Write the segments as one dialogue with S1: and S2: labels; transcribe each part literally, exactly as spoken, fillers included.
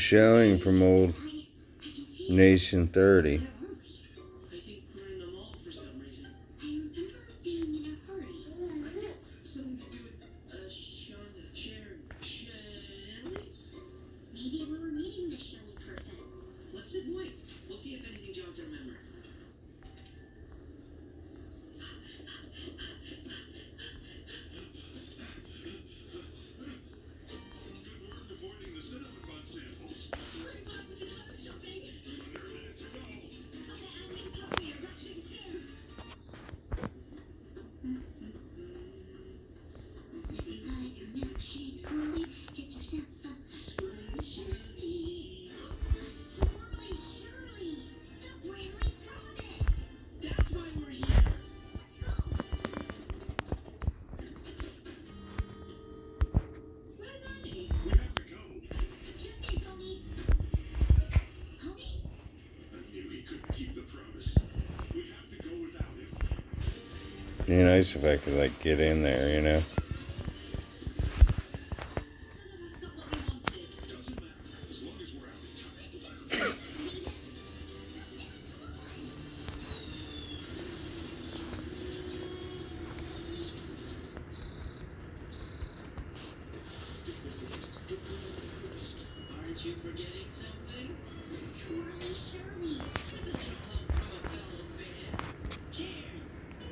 S1: showing from old Nation thirty.
S2: Maybe we were meeting this Shirley person. Let's sit and wait. We'll see if anything jogs our memory.
S1: It'd be nice if I could, like, get in there, you know?
S2: Aren't you forgetting something? Swirly Shirley. Cheers!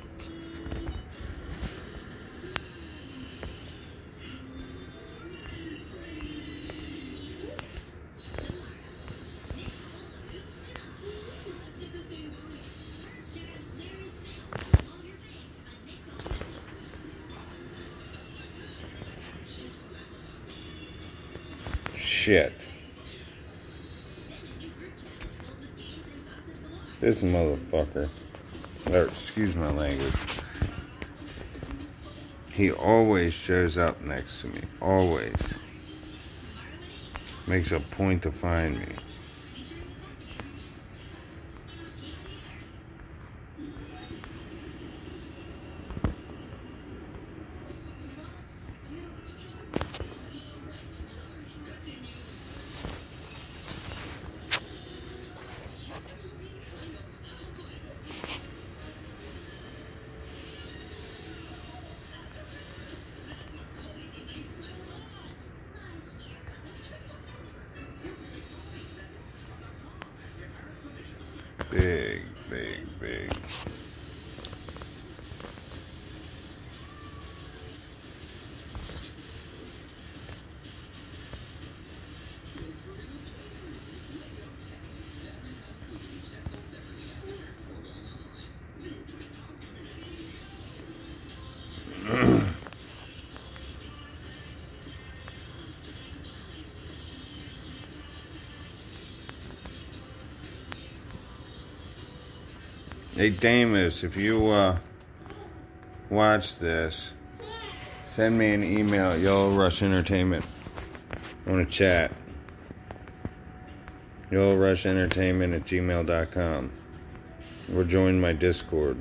S1: Shit. This motherfucker. Or, excuse my language. He always shows up next to me. Always. Makes a point to find me. Big, big, big. Hey, Damus, if you uh, watch this, send me an email at Yellow Rush Entertainment. I want to chat. Yellow Rush Entertainment at gmail dot com. Or join my Discord.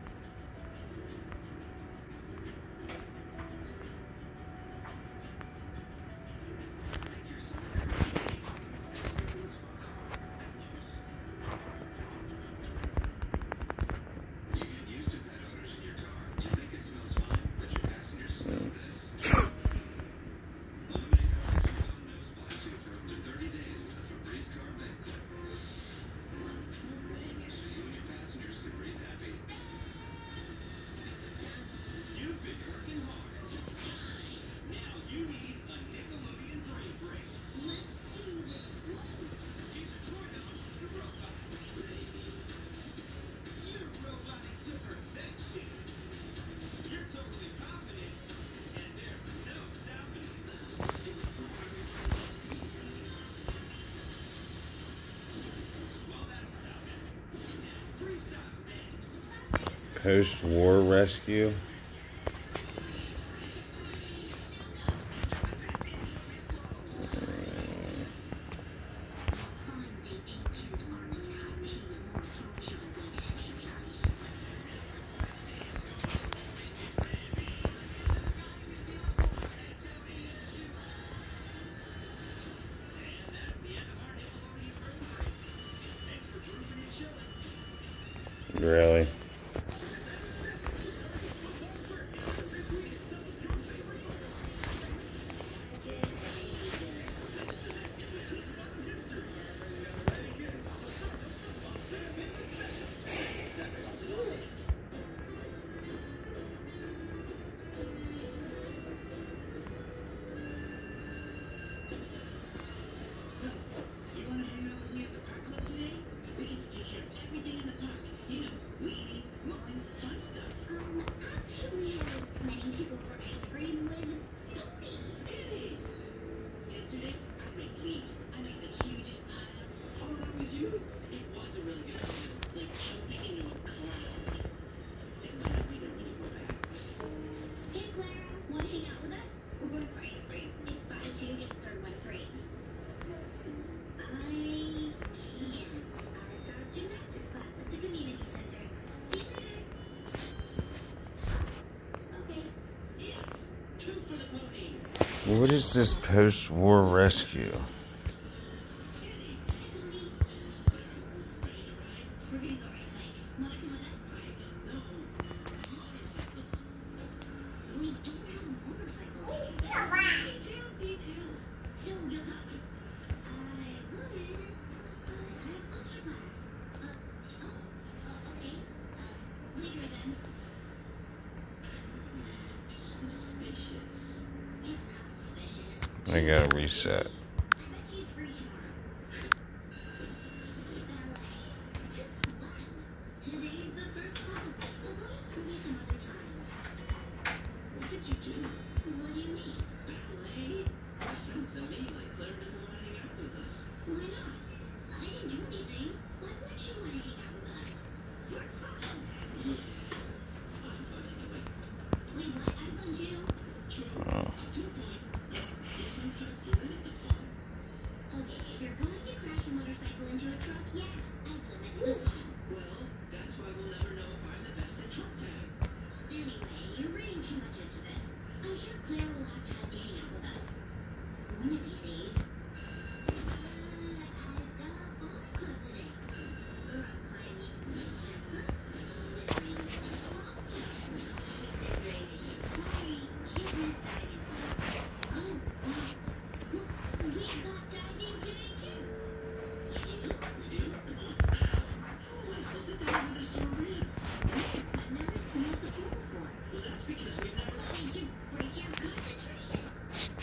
S1: Post-war rescue. Really? What is this post-war rescue? I gotta reset.